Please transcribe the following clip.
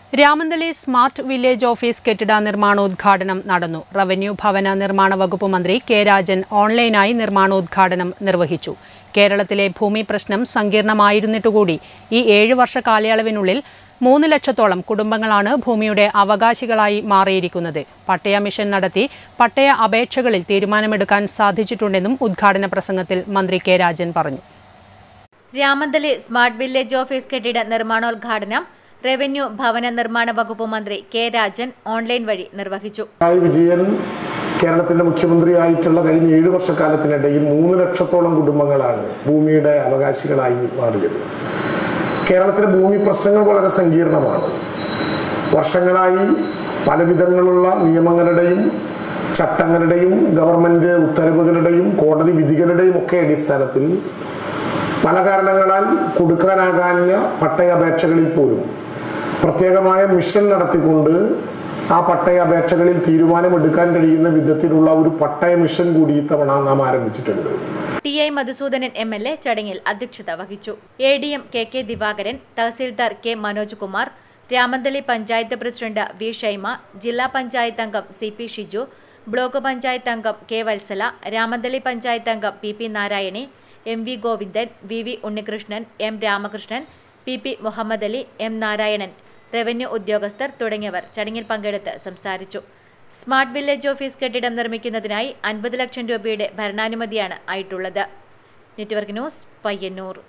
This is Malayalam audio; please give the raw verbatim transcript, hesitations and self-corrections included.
രാമന്തളി സ്മാർട്ട് വില്ലേജ് ഓഫീസ് കെട്ടിട നിർമ്മാണോദ്ഘാടനം നടന്നു. റവന്യൂ ഭവന നിർമ്മാണ വകുപ്പ് മന്ത്രി കെ രാജൻ ഓൺലൈനായി നിർമ്മാണോദ്ഘാടനം നിർവഹിച്ചു. കേരളത്തിലെ ഭൂമി പ്രശ്നം സങ്കീർണമായിരുന്നിട്ടുകൂടി ഈ ഏഴ് വർഷ കാലയളവിനുള്ളിൽ മൂന്ന് ലക്ഷത്തോളം കുടുംബങ്ങളാണ് ഭൂമിയുടെ അവകാശികളായി മാറിയിരിക്കുന്നത്. പട്ടയ മിഷൻ നടത്തി പട്ടയ അപേക്ഷകളിൽ തീരുമാനമെടുക്കാൻ സാധിച്ചിട്ടുണ്ടെന്നും ഉദ്ഘാടന പ്രസംഗത്തിൽ മന്ത്രി കെ രാജൻ പറഞ്ഞു. രാമന്തളി സ്മാർട്ട് വില്ലേജ് ഓഫീസ് കെട്ടിട നിർമ്മാണോദ്ഘാടനം റവന്യൂ ഭവന നിർമ്മാണ വകുപ്പ് മന്ത്രി കെ രാജൻ ഓൺലൈൻ വഴി നിർവഹിച്ചു. വിജയൻ കേരളത്തിന്റെ മുഖ്യമന്ത്രിയായിട്ടുള്ള കഴിഞ്ഞ ഏഴു വർഷക്കാലത്തിനിടയിൽ മൂന്ന് ലക്ഷത്തോളം കുടുംബങ്ങളാണ് ഭൂമിയുടെ അവകാശികളായി മാറിയത്. കേരളത്തിലെ ഭൂമി പ്രശ്നങ്ങൾ വളരെ സങ്കീർണമാണ്. വർഷങ്ങളായി പലവിധങ്ങളുള്ള നിയമങ്ങളുടെയും ചട്ടങ്ങളുടെയും ഗവൺമെന്റ് ഉത്തരവുകളുടെയും കോടതി വിധികളുടെയും ഒക്കെ അടിസ്ഥാനത്തിൽ പല കാരണങ്ങളാൽ കൊടുക്കാനാകാഞ്ഞ പട്ടയ അപേക്ഷകളിൽ പോലും പ്രത്യേകമായ മിഷൻ നടത്തിക്കൊണ്ട് ആ പട്ടയ അപേക്ഷകളിൽ തീരുമാനമെടുക്കാൻ കഴിയുന്ന വിധത്തിലുള്ള ഒരു പട്ടയ മിഷൻ കൂടി ഇത്തവണ നാം ആരംഭിച്ചിട്ടുണ്ട്. T I Madhusoodanan M L A ചടങ്ങിൽ അധ്യക്ഷത വഹിച്ചു. A D M K K Divakaran, tahsildar K Manoj Kumar, Ramanthali panchayat president V Shaima, ജില്ലാ പഞ്ചായത്ത് അംഗം C P Shiju, block panchayat അംഗം കെ വത്സല, രാമന്തളി പഞ്ചായത്ത് അംഗം P P Narayani, M V Govindan, V V Unnikrishnan, M Ramakrishnan, P P Muhammad Ali, M Narayanan, revenue ഉദ്യോഗസ്ഥർ തുടങ്ങിയവർ ചടങ്ങിൽ പങ്കെടുത്ത് സംസാരിച്ചു. സ്മാർട്ട് വില്ലേജ് ഓഫീസ് കെട്ടിടം നിർമ്മിക്കുന്നതിനായി അൻപത് ലക്ഷം രൂപയുടെ ഭരണാനുമതിയാണ് ആയിട്ടുള്ളത്. Network news, Payyanur.